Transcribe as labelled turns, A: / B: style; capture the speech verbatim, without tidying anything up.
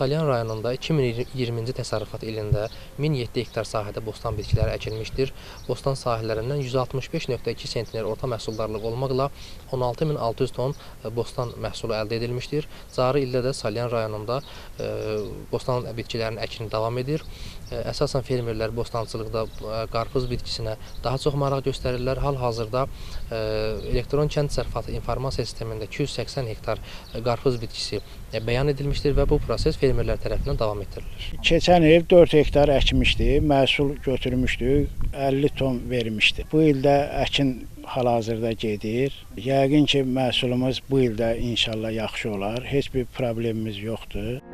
A: Salyan rayonunda iki min iyirminci təsərrüfat ilində min yeddi hektar sahədə bostan bitkiləri əkilmişdir. Bostan sahələrindən yüz altmış beş nöqtə iki sentner orta məhsuldarlıq olmaqla on altı min altı yüz ton bostan məhsulu əldə edilmişdir. Cari ildə də Salyan rayonunda e, bostan bitkilərinin əkini davam edir. E, əsasən fermerlər bostancılıqda e, qarpız bitkisinə daha çox maraq göstərirlər. Hal-hazırda e, elektron kənd təsərrüfatı informasiya sistemində iki yüz səksən hektar qarpız bitkisi bəyan edilmişdir və bu proses fermerlər tərəfindən davam etdirilir.
B: Keçən il dörd hektar əkmişdi, məhsul götürmüşdü, əlli ton vermişdi. Bu ildə əkin hal-hazırda gedir. Yəqin ki, məhsulumuz bu ildə inşallah yaxşı olar. Heç bir problemimiz yoxdur.